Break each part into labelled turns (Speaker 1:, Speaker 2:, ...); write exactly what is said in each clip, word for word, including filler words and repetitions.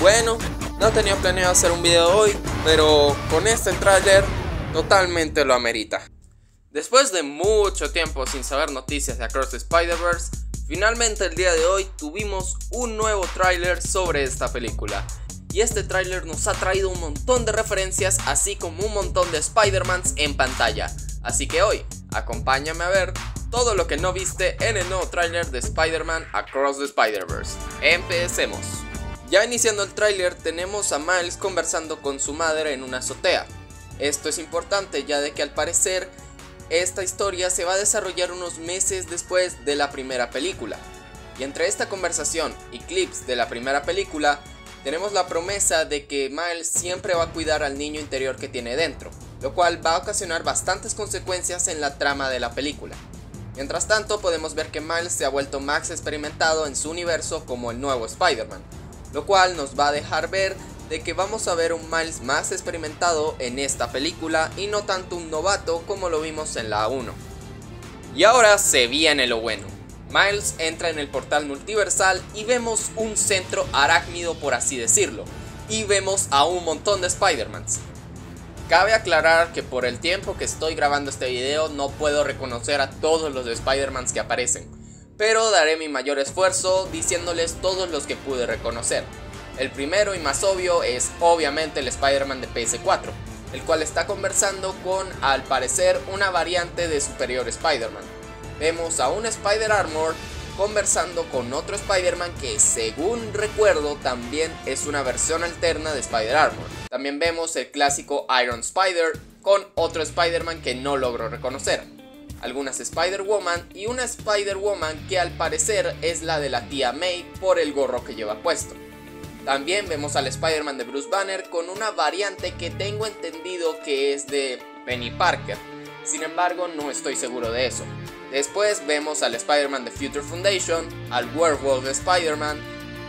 Speaker 1: Bueno, no tenía planeado hacer un video hoy, pero con este tráiler totalmente lo amerita. Después de mucho tiempo sin saber noticias de Across the Spider-Verse, finalmente el día de hoy tuvimos un nuevo tráiler sobre esta película. Y este tráiler nos ha traído un montón de referencias, así como un montón de Spider-Mans en pantalla. Así que hoy, acompáñame a ver todo lo que no viste en el nuevo tráiler de Spider-Man Across the Spider-Verse. Empecemos. Ya iniciando el tráiler tenemos a Miles conversando con su madre en una azotea. Esto es importante ya de que al parecer esta historia se va a desarrollar unos meses después de la primera película. Y entre esta conversación y clips de la primera película tenemos la promesa de que Miles siempre va a cuidar al niño interior que tiene dentro, lo cual va a ocasionar bastantes consecuencias en la trama de la película. Mientras tanto podemos ver que Miles se ha vuelto más experimentado en su universo como el nuevo Spider-Man, lo cual nos va a dejar ver de que vamos a ver un Miles más experimentado en esta película y no tanto un novato como lo vimos en la uno. Y ahora se viene lo bueno. Miles entra en el portal multiversal y vemos un centro arácnido, por así decirlo, y vemos a un montón de Spider-Mans. Cabe aclarar que por el tiempo que estoy grabando este video no puedo reconocer a todos los Spider-Mans que aparecen, pero daré mi mayor esfuerzo diciéndoles todos los que pude reconocer. El primero y más obvio es obviamente el Spider-Man de P S cuatro, el cual está conversando con, al parecer, una variante de Superior Spider-Man. Vemos a un Spider-Armor conversando con otro Spider-Man que, según recuerdo, también es una versión alterna de Spider-Armor. También vemos el clásico Iron Spider con otro Spider-Man que no logro reconocer, algunas Spider-Woman y una Spider-Woman que al parecer es la de la tía May por el gorro que lleva puesto. También vemos al Spider-Man de Bruce Banner con una variante que tengo entendido que es de Penny Parker, sin embargo no estoy seguro de eso. Después vemos al Spider-Man de Future Foundation, al Werewolf de Spider-Man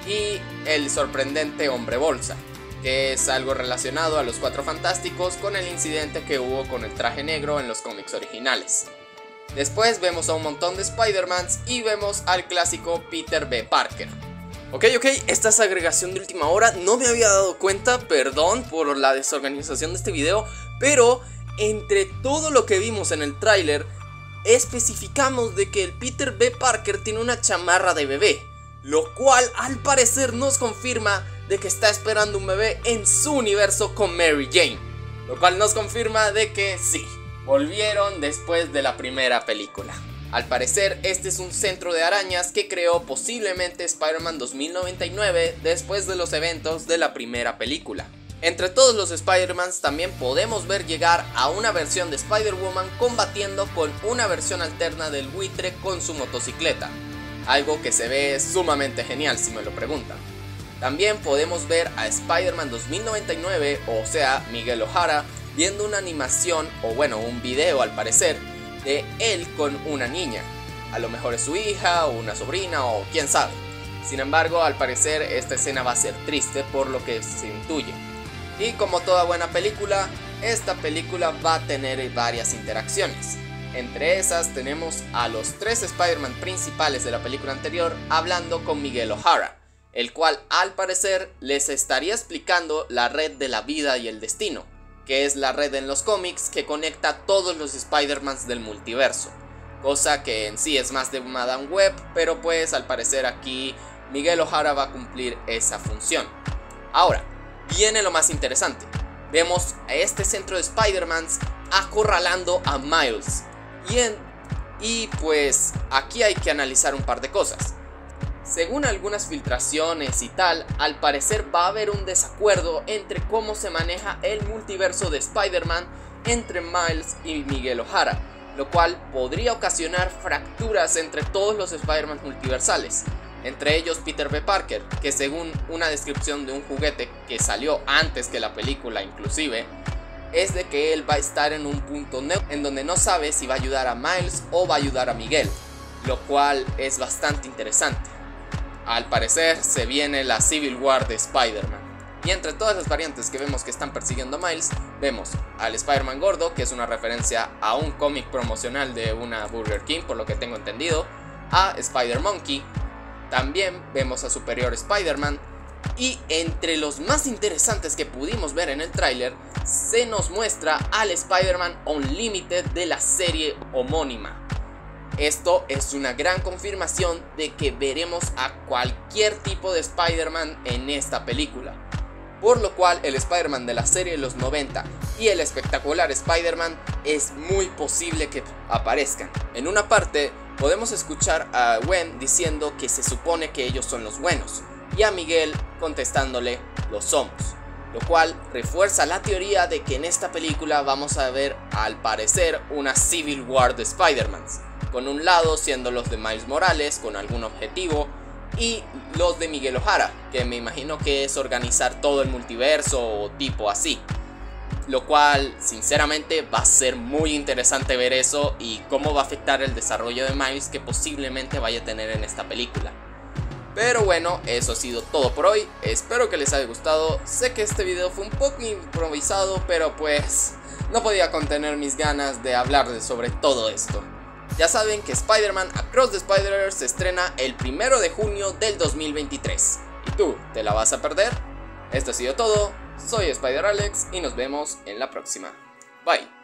Speaker 1: y el sorprendente Hombre Bolsa, que es algo relacionado a los Cuatro Fantásticos con el incidente que hubo con el traje negro en los cómics originales. Después vemos a un montón de Spider-Mans y vemos al clásico Peter B. Parker. Ok, ok, esta es agregación de última hora, no me había dado cuenta, perdón por la desorganización de este video, pero entre todo lo que vimos en el tráiler, especificamos de que el Peter B. Parker tiene una chamarra de bebé, lo cual al parecer nos confirma de que está esperando un bebé en su universo con Mary Jane, lo cual nos confirma de que sí, volvieron después de la primera película. Al parecer este es un centro de arañas que creó posiblemente Spider-Man dos mil noventa y nueve después de los eventos de la primera película. Entre todos los Spider-Mans también podemos ver llegar a una versión de Spider-Woman combatiendo con una versión alterna del buitre con su motocicleta, algo que se ve sumamente genial si me lo preguntan. También podemos ver a Spider-Man dos mil noventa y nueve, o sea Miguel O'Hara, viendo una animación o bueno un video al parecer de él con una niña, a lo mejor es su hija o una sobrina o quién sabe. Sin embargo, al parecer esta escena va a ser triste por lo que se intuye. Y como toda buena película, esta película va a tener varias interacciones. Entre esas tenemos a los tres Spider-Man principales de la película anterior hablando con Miguel O'Hara, el cual al parecer les estaría explicando la red de la vida y el destino, que es la red en los cómics que conecta a todos los Spider-Mans del multiverso, cosa que en sí es más de Madame Web, pero pues al parecer aquí Miguel O'Hara va a cumplir esa función. Ahora, viene lo más interesante, vemos a este centro de Spider-Mans acorralando a Miles, y, en, y pues aquí hay que analizar un par de cosas. Según algunas filtraciones y tal, al parecer va a haber un desacuerdo entre cómo se maneja el multiverso de Spider-Man entre Miles y Miguel O'Hara, lo cual podría ocasionar fracturas entre todos los Spider-Man multiversales, entre ellos Peter B. Parker, que según una descripción de un juguete que salió antes que la película inclusive, es de que él va a estar en un punto neutro en donde no sabe si va a ayudar a Miles o va a ayudar a Miguel, lo cual es bastante interesante. Al parecer se viene la Civil War de Spider-Man. Y entre todas las variantes que vemos que están persiguiendo a Miles, vemos al Spider-Man gordo, que es una referencia a un cómic promocional de una Burger King por lo que tengo entendido, a Spider-Monkey, también vemos a Superior Spider-Man, Y entre los más interesantes que pudimos ver en el tráiler, se nos muestra al Spider-Man Unlimited de la serie homónima. Esto es una gran confirmación de que veremos a cualquier tipo de Spider-Man en esta película. Por lo cual el Spider-Man de la serie de los noventa y el espectacular Spider-Man es muy posible que aparezcan. En una parte podemos escuchar a Gwen diciendo que se supone que ellos son los buenos, y a Miguel contestándole lo somos, lo cual refuerza la teoría de que en esta película vamos a ver al parecer una Civil War de Spider-Mans, con un lado siendo los de Miles Morales con algún objetivo, y los de Miguel O'Hara, que me imagino que es organizar todo el multiverso o tipo así. Lo cual sinceramente va a ser muy interesante ver eso y cómo va a afectar el desarrollo de Miles que posiblemente vaya a tener en esta película. Pero bueno, eso ha sido todo por hoy, espero que les haya gustado. Sé que este video fue un poco improvisado, pero pues no podía contener mis ganas de hablar de sobre todo esto. Ya saben que Spider-Man Across the Spider-Verse se estrena el primero de junio del dos mil veintitrés. ¿Y tú, te la vas a perder? Esto ha sido todo, soy Spider Alex y nos vemos en la próxima. Bye.